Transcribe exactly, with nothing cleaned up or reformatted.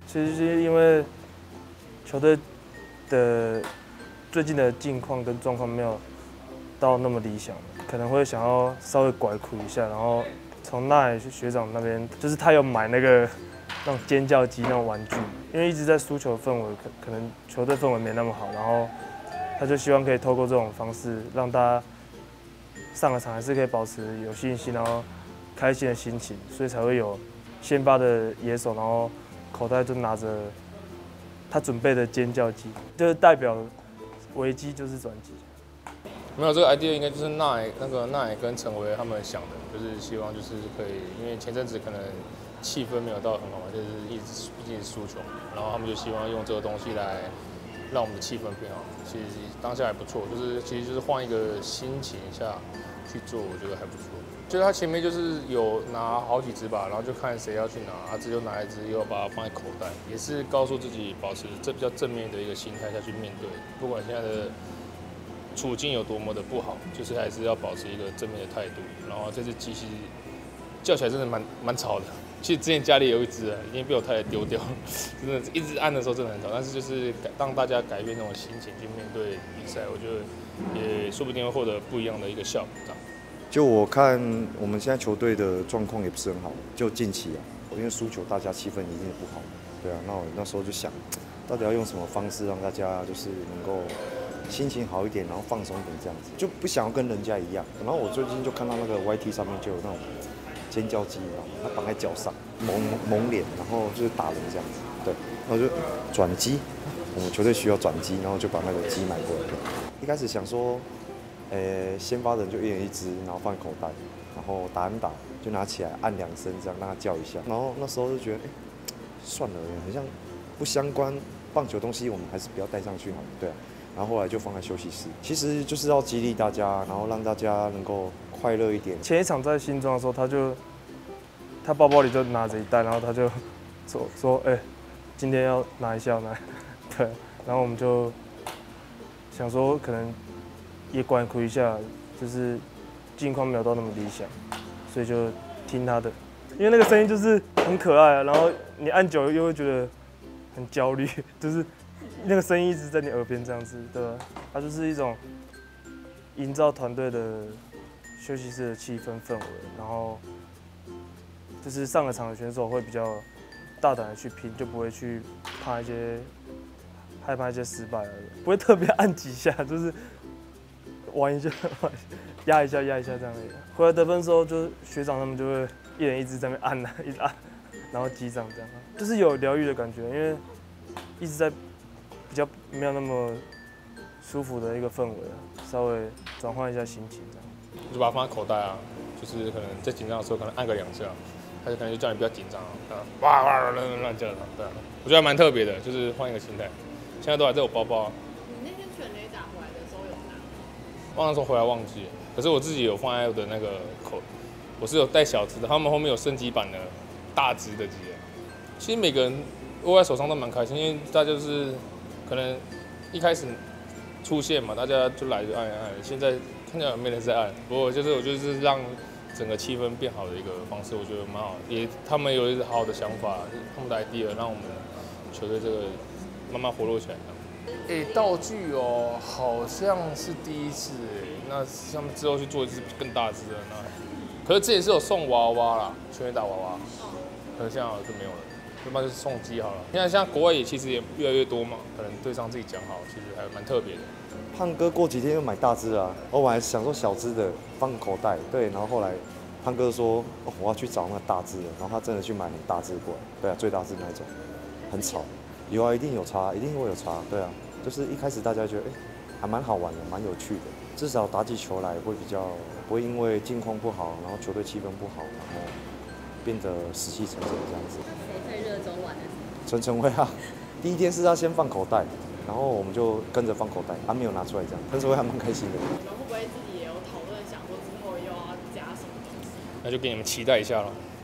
其实是因为球队的最近的境况跟状况没有到那么理想，可能会想要稍微拐苦一下，然后从那学长那边，就是他有买那个那种尖叫鸡那种玩具，因为一直在输球氛围，可可能球队氛围没那么好，然后他就希望可以透过这种方式让大家上了场还是可以保持有信心，然后开心的心情，所以才会有先发的野手，然后口袋就拿着他准备的尖叫鸡，就是代表危机就是转机。 没有这个 idea 应该就是奈那个奈跟陈维他们想的，就是希望就是可以，因为前阵子可能气氛没有到很好嘛，就是一直毕竟是输球，然后他们就希望用这个东西来让我们的气氛变好。其实当下还不错，就是其实就是换一个心情下去做，我觉得还不错。就是他前面就是有拿好几支吧，然后就看谁要去拿，阿志就拿一支，又把它放在口袋，也是告诉自己保持这比较正面的一个心态下去面对，不管现在的处境有多么的不好，就是还是要保持一个正面的态度。然后这只鸡其实叫起来真的蛮蛮吵的。其实之前家里有一只啊，已经被我太太丢掉了，真的，一直按的时候真的很吵。但是就是让大家改变那种心情去面对比赛，我觉得也说不定会获得不一样的一个效果。 就我看我们现在球队的状况也不是很好，就近期啊，因为输球，大家气氛一定不好。对啊，那我那时候就想，到底要用什么方式让大家就是能够心情好一点，然后放松一点这样子，就不想要跟人家一样。然后我最近就看到那个 Y T 上面就有那种尖叫鸡，你知道吗？它绑在脚上，蒙蒙脸，然后就是打人这样子。对，然后就转机，我们球队需要转机，然后就把那个鸡买过来。一开始想说，呃，先发人就一人一只，然后放在口袋，然后打完打就拿起来按两声，这样让它叫一下。然后那时候就觉得，哎，算了，很像不相关棒球东西，我们还是不要带上去好了，对啊。然后后来就放在休息室，其实就是要激励大家，然后让大家能够快乐一点。 前一场在新庄的时候，他就他包包里就拿着一袋，然后他就说说，哎、欸，今天要拿一下，要拿，对，然后我们就想说可能也管苦一下，就是境况没有到那么理想，所以就听他的，因为那个声音就是很可爱啊，然后你按久了又会觉得很焦虑，就是那个声音一直在你耳边这样子，对吧？它就是一种营造团队的休息室的气氛氛围，然后就是上了场的选手会比较大胆的去拼，就不会去怕一些害怕一些失败而已，不会特别按几下，就是玩一下，压一下，压一下这样而已。回来得分的时候，就是学长他们就会一人一直在那边按啊，一直按，然后击掌这样，就是有疗愈的感觉，因为一直在比较没有那么舒服的一个氛围，稍微转换一下心情这样。 我就把它放在口袋啊，就是可能在紧张的时候可能按个两下，他就可能就叫你不要紧张啊，哇哇乱乱叫他，对啊，我觉得还蛮特别的，就是换一个心态。现在都还在我包包啊。 你那天全垒打回来的时候有拿？ 忘了说回来忘记了，可是我自己有放在我的那个口，我是有带小只的，他们后面有升级版的大只的鸡。其实每个人握在手上都蛮开心，因为大家就是可能一开始出现嘛，大家就来就按按，现在看起来没人在按，不过就是我就是让整个气氛变好的一个方式，我觉得蛮好的，也他们有一个好的想法，他们的 idea 让我们球队这个慢慢活络起来。哎、欸，道具哦，好像是第一次哎，那他们之后去做一只更大只的那，可是之前是有送娃娃啦，全垒打娃娃，可是现在好像就没有了。要不然就是送鸡好了。现在像国外也其实也越来越多嘛，可能队上自己讲好，其实还蛮特别的。 胖哥过几天又买大只啊，哦，我还想说小只的放口袋，对，然后后来胖哥说、哦、我要去找那大只的，然后他真的去买很大只过来，对啊，最大只那一种，很吵，有啊，一定有差，一定会有差，对啊，就是一开始大家觉得哎、欸、还蛮好玩的，蛮有趣的，至少打起球来会比较不会因为境况不好，然后球队气氛不好，然后变得死气沉沉这样子。 谁最热衷玩的？ 陈晨威啊，第一天是他先放口袋，然后我们就跟着放口袋，他、啊、没有拿出来这样，陈晨威还蛮开心的。 你们会不会自己也有讨论，想说之后又要加什么东西？ 那就给你们期待一下咯。